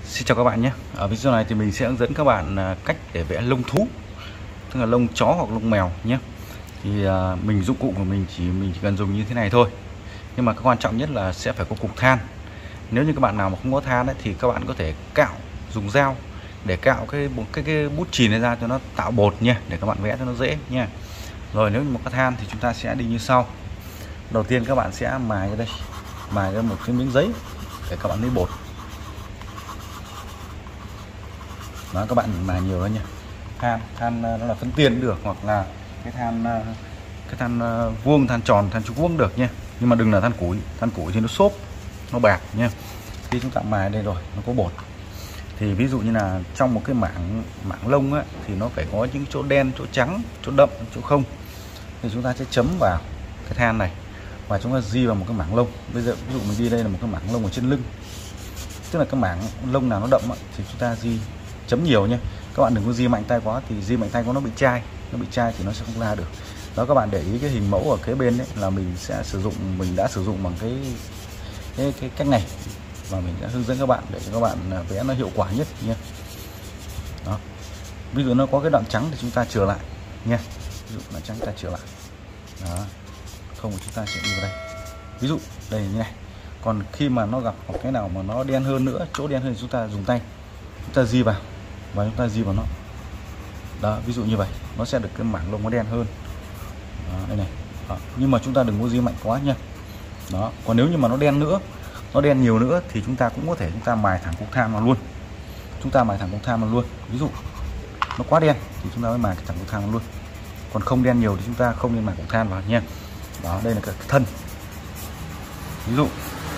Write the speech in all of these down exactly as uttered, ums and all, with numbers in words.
Xin chào các bạn nhé. Ở video này thì mình sẽ hướng dẫn các bạn cách để vẽ lông thú, tức là lông chó hoặc lông mèo nhé. Thì uh, mình dụng cụ của mình chỉ mình chỉ cần dùng như thế này thôi. Nhưng mà cái quan trọng nhất là sẽ phải có cục than. Nếu như các bạn nào mà không có than ấy, thì các bạn có thể cạo, dùng dao để cạo cái cái, cái bút chì này ra cho nó tạo bột nha, để các bạn vẽ cho nó dễ nha. Rồi nếu như mà có than thì chúng ta sẽ đi như sau. Đầu tiên các bạn sẽ mài ra đây, mài ra một cái miếng giấy để các bạn lấy bột. Đó, các bạn mài nhiều đó nha. Than than nó là phấn tiền cũng được, hoặc là cái than cái than vuông, than tròn, than trục vuông được nha, nhưng mà đừng là than củi. Than củi thì nó xốp, nó bạc nha. Khi chúng ta mài đây rồi nó có bột, thì ví dụ như là trong một cái mảng mảng lông á, thì nó phải có những chỗ đen, chỗ trắng, chỗ đậm, chỗ không, thì chúng ta sẽ chấm vào cái than này và chúng ta di vào một cái mảng lông. Bây giờ ví dụ mình đi đây là một cái mảng lông ở trên lưng, tức là cái mảng lông nào nó đậm á, thì chúng ta di chấm nhiều nhé. Các bạn đừng có di mạnh tay quá, thì di mạnh tay quá nó bị chai, nó bị chai thì nó sẽ không ra được. Đó, các bạn để ý cái hình mẫu ở kế bên đấy là mình sẽ sử dụng, mình đã sử dụng bằng cái cái, cái cách này, và mình sẽ hướng dẫn các bạn để cho các bạn vẽ nó hiệu quả nhất nha. Đó, ví dụ nó có cái đoạn trắng thì chúng ta chừa lại nha, ví dụ đoạn trắng ta chừa lại. Đó, không thì chúng ta sẽ đi vào đây, ví dụ đây như này. Còn khi mà nó gặp một cái nào mà nó đen hơn nữa, chỗ đen hơn, thì chúng ta dùng tay chúng ta di vào và chúng ta di vào nó. Đó, ví dụ như vậy nó sẽ được cái mảng lông nó đen hơn. Đó, đây này. Đó, nhưng mà chúng ta đừng có di mạnh quá nha. Đó, còn nếu như mà nó đen nữa, nó đen nhiều nữa thì chúng ta cũng có thể chúng ta mài thẳng cục than vào luôn. Chúng ta mài thẳng cục than vào luôn. Ví dụ nó quá đen thì chúng ta mới mài thẳng cục than vào luôn. Còn không đen nhiều thì chúng ta không nên mài cục than vào nha. Đó, đây là cái thân. Ví dụ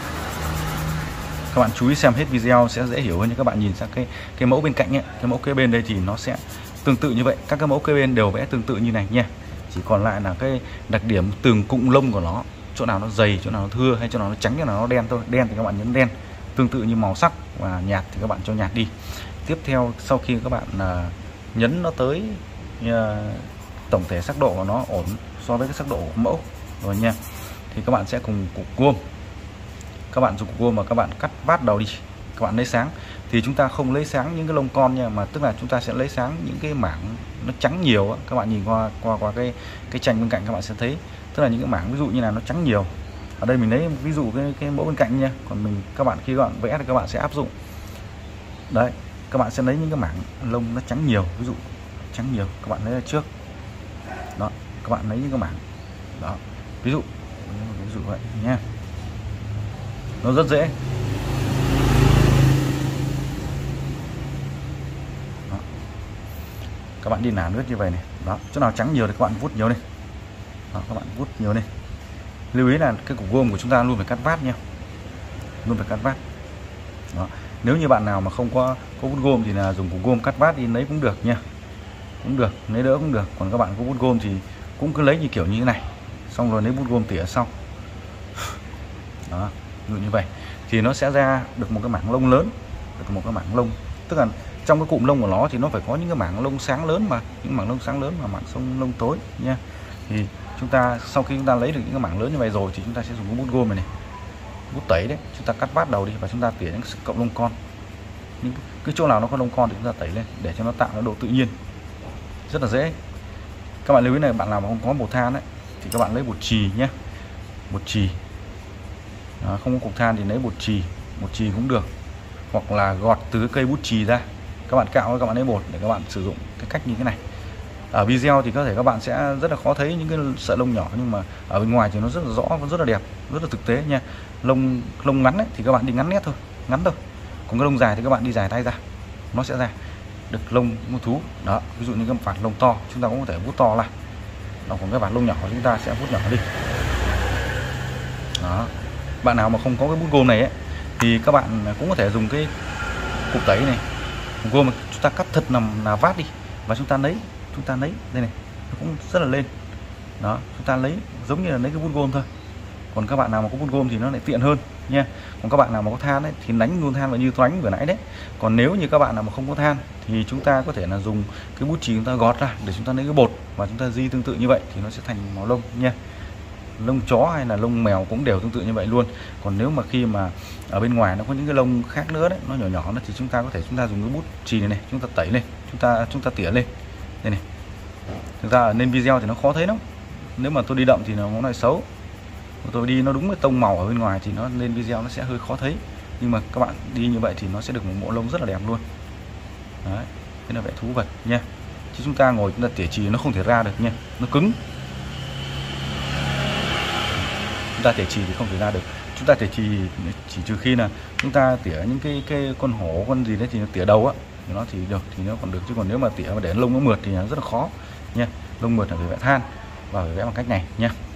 các bạn chú ý xem hết video sẽ dễ hiểu hơn. Như các bạn nhìn sang cái cái mẫu bên cạnh ấy, cái mẫu kế bên đây thì nó sẽ tương tự như vậy. Các cái mẫu kế bên đều vẽ tương tự như này nha. Chỉ còn lại là cái đặc điểm từng cụm lông của nó, chỗ nào nó dày, chỗ nào nó thưa, hay chỗ nào nó trắng, chỗ nào nó đen thôi. Đen thì các bạn nhấn đen, tương tự như màu sắc, và nhạt thì các bạn cho nhạt đi. Tiếp theo sau khi các bạn uh, nhấn nó tới uh, tổng thể sắc độ của nó ổn so với cái sắc độ của mẫu rồi nha, thì các bạn sẽ cùng cục gôm. Các bạn dùng cục gôm mà các bạn cắt vát đầu đi, các bạn lấy sáng. Thì chúng ta không lấy sáng những cái lông con nha, mà tức là chúng ta sẽ lấy sáng những cái mảng nó trắng nhiều á. Các bạn nhìn qua qua qua cái cái tranh bên cạnh các bạn sẽ thấy, tức là những cái mảng ví dụ như là nó trắng nhiều. Ở đây mình lấy ví dụ cái cái mẫu bên cạnh nha. Còn mình các bạn khi các bạn vẽ thì các bạn sẽ áp dụng. Đấy, các bạn sẽ lấy những cái mảng lông nó trắng nhiều, ví dụ trắng nhiều các bạn lấy ra trước. Đó, các bạn lấy những cái mảng đó, ví dụ ví dụ vậy nha. Nó rất dễ. Đó, các bạn đi nả nước như vậy này. Đó, chỗ nào trắng nhiều thì các bạn vút nhiều lên. Đó, các bạn vút nhiều lên. Lưu ý là cái cục gôm của chúng ta luôn phải cắt vát nha, luôn phải cắt vát. Đó, nếu như bạn nào mà không có có bút gôm thì là dùng cục gôm cắt vát đi lấy cũng được nha, cũng được, lấy đỡ cũng được. Còn các bạn có bút gôm thì cũng cứ lấy như kiểu như thế này, xong rồi lấy bút gôm tỉa sau. Đó, như như vậy thì nó sẽ ra được một cái mảng lông lớn, được một cái mảng lông, tức là trong cái cụm lông của nó thì nó phải có những cái mảng lông sáng lớn, mà những mảng lông sáng lớn và mảng sông lông tối nha. Thì chúng ta sau khi chúng ta lấy được những cái mảng lớn như vậy rồi thì chúng ta sẽ dùng cái bút gôm này, này bút tẩy đấy, chúng ta cắt vát đầu đi và chúng ta tỉa những cộng lông con. Những cái chỗ nào nó có lông con thì chúng ta tẩy lên để cho nó tạo nó độ tự nhiên, rất là dễ. Các bạn lưu ý này, bạn nào mà không có bột than ấy thì các bạn lấy bột chì nhé, bột chì. Đó, không có cục than thì lấy bột chì, bột chì cũng được, hoặc là gọt từ cái cây bút chì ra, các bạn cạo, các bạn lấy bột để các bạn sử dụng cái cách như thế này. Ở video thì có thể các bạn sẽ rất là khó thấy những cái sợi lông nhỏ, nhưng mà ở bên ngoài thì nó rất là rõ và rất là đẹp, rất là thực tế nha. Lông lông ngắn ấy, thì các bạn đi ngắn nét thôi, ngắn thôi. Còn cái lông dài thì các bạn đi dài tay ra, nó sẽ ra được lông thú. Đó, ví dụ như cái vạt lông to chúng ta cũng có thể vuốt to lại. Đó, còn cái vạt lông nhỏ chúng ta sẽ vuốt nhỏ đi. Đó, bạn nào mà không có cái bút gôm này ấy, thì các bạn cũng có thể dùng cái cục tẩy này, cục gôm chúng ta cắt thật nằm là vát đi, và chúng ta lấy chúng ta lấy đây này, nó cũng rất là lên. Đó, chúng ta lấy giống như là lấy cái bút gôm thôi. Còn các bạn nào mà có bút gôm thì nó lại tiện hơn nha. Còn các bạn nào mà có than ấy, thì đánh luôn than vào như tôi đánh vừa nãy đấy. Còn nếu như các bạn nào mà không có than thì chúng ta có thể là dùng cái bút chì chúng ta gọt ra để chúng ta lấy cái bột và chúng ta di tương tự như vậy thì nó sẽ thành màu lông nha. lông chó hay là lông mèo cũng đều tương tự như vậy luôn. Còn nếu mà khi mà ở bên ngoài nó có những cái lông khác nữa đấy, nó nhỏ nhỏ nó thì chúng ta có thể chúng ta dùng cái bút chì này này, chúng ta tẩy lên, chúng ta chúng ta tỉa lên đây này. Thực ra ở lên video thì nó khó thấy lắm, nếu mà tôi đi đậm thì nó lại xấu, tôi đi nó đúng cái tông màu ở bên ngoài thì nó lên video nó sẽ hơi khó thấy, nhưng mà các bạn đi như vậy thì nó sẽ được một bộ lông rất là đẹp luôn. Đấy, thế là vẽ thú vật nha, chứ chúng ta ngồi chúng ta tỉa chì nó không thể ra được nha, nó cứng. Chúng ta tỉa chì thì không thể ra được, chúng ta tỉa chì chỉ trừ khi là chúng ta tỉa những cái cái con hổ con gì đấy thì nó tỉa đầu á thì nó thì được, thì nó còn được, chứ còn nếu mà tỉa mà để lông nó mượt thì nó rất là khó nha. Lông mượt là phải vẽ than và phải vẽ bằng cách này nha.